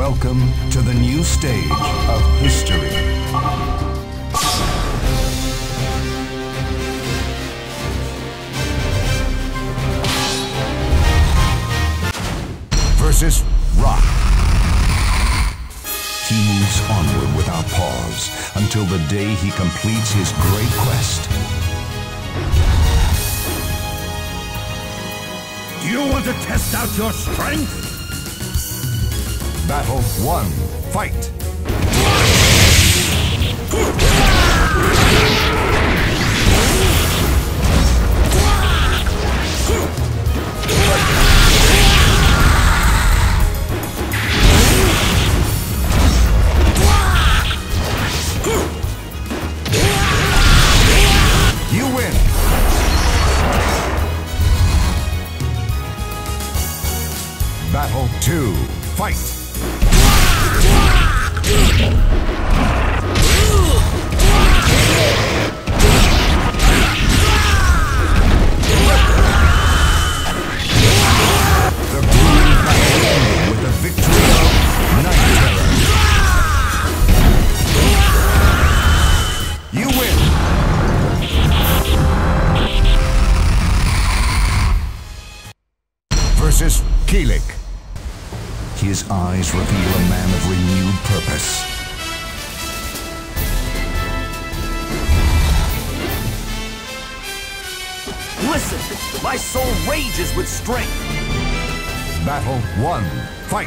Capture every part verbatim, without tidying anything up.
Welcome to the new stage of history. Versus Rock. He moves onward without pause until the day he completes his great quest. Do you want to test out your strength? Battle one. Fight! You win! Battle two. Fight! The grueling battle ended with the victory of Night Terror. You win! Versus Kilik. His eyes reveal a man of renewed purpose. Listen, my soul rages with strength. Battle one. Fight!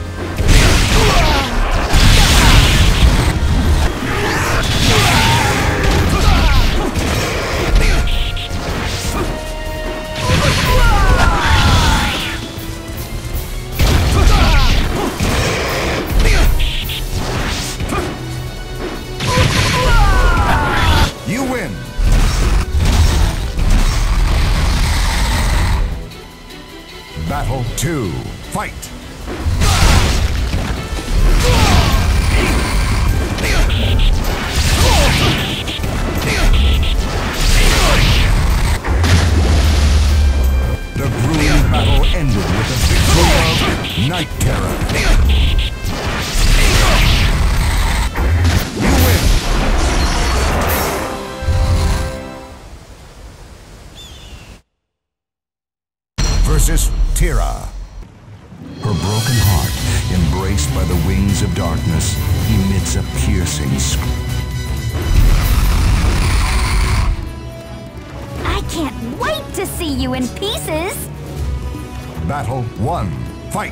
You win! Battle two. Fight! The grueling battle ended with the victory of Night Terror. You win! Versus Tira. Her broken heart, embraced by the wings of darkness, emits a piercing scream. I can't wait to see you in pieces! Battle one. Fight!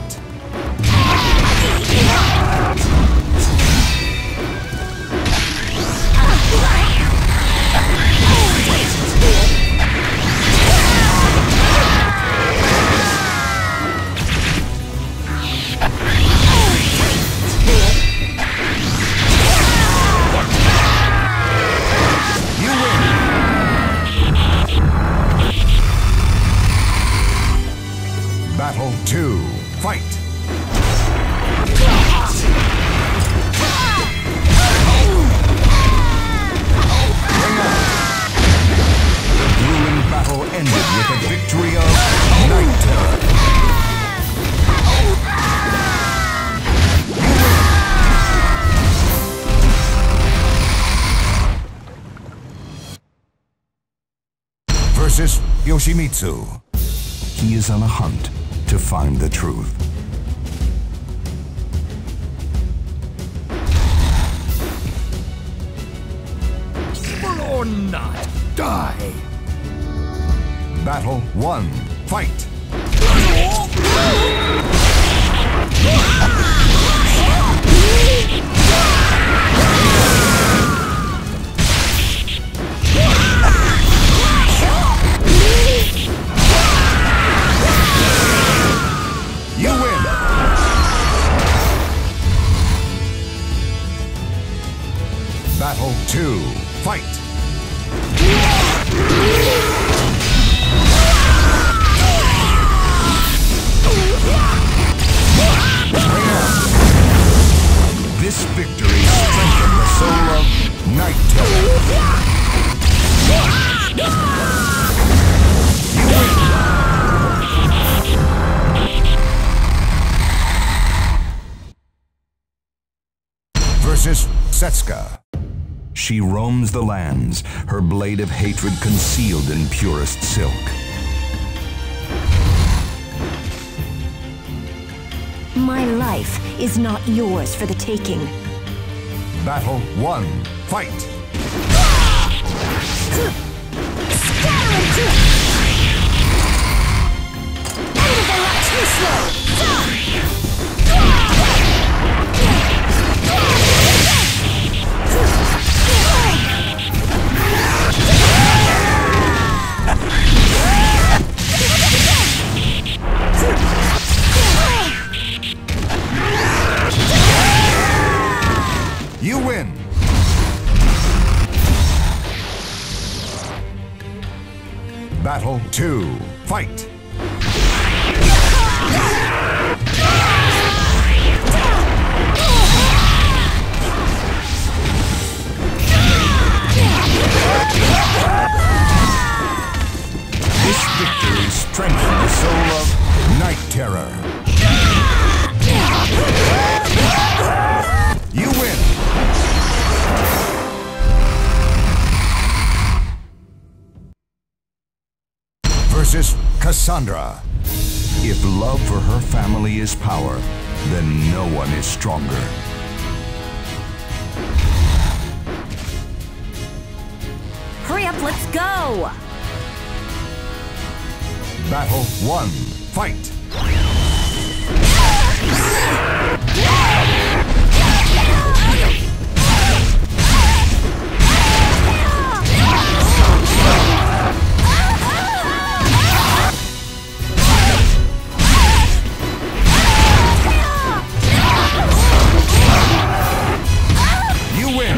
Battle two. Fight! Bring on! The grueling battle ended with the victory of Night Terror. Versus Yoshimitsu. He is on a hunt to find the truth. Evil or not, die! Battle one. Fight! You win! Battle two. Fight! Bring on! This victory strengthened the soul of Night Terror. You win! versus Setsuka. She roams the lands, her blade of hatred concealed in purest silk. My life is not yours for the taking. Battle one, fight! Too slow! You win! Battle two, fight! This victory strengthened the soul of Night Terror. You win! Versus Cassandra. If love for her family is power, then no one is stronger. Hurry up, let's go! Battle one, fight! You win!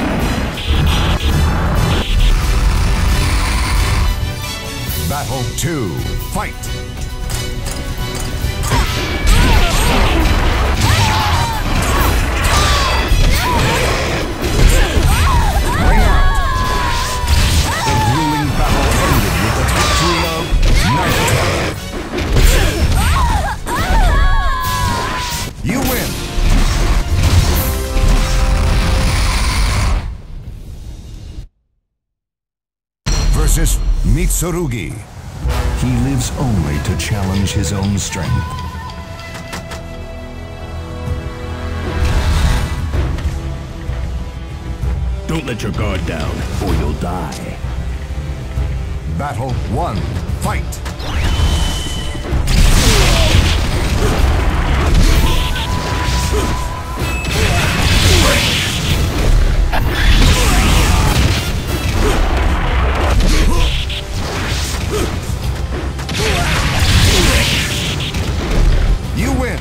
Battle two, fight! Bring out! The grueling battle ended with the victory of Night Terror. You win! Versus Mitsurugi. He lives only to challenge his own strength. Don't let your guard down, or you'll die. Battle one, fight! You win!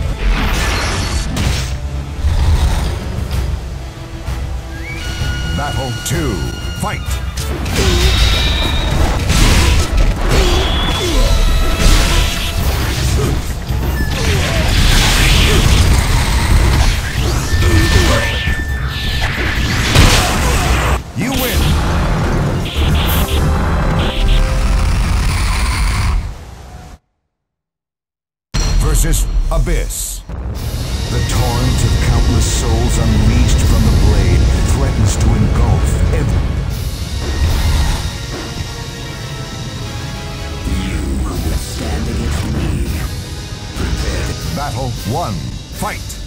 Battle two, fight! You win! Versus Abyss. The torrent of countless souls unleashed from the blade threatens to engulf every... You will stand against me. Prepare. Battle one, fight!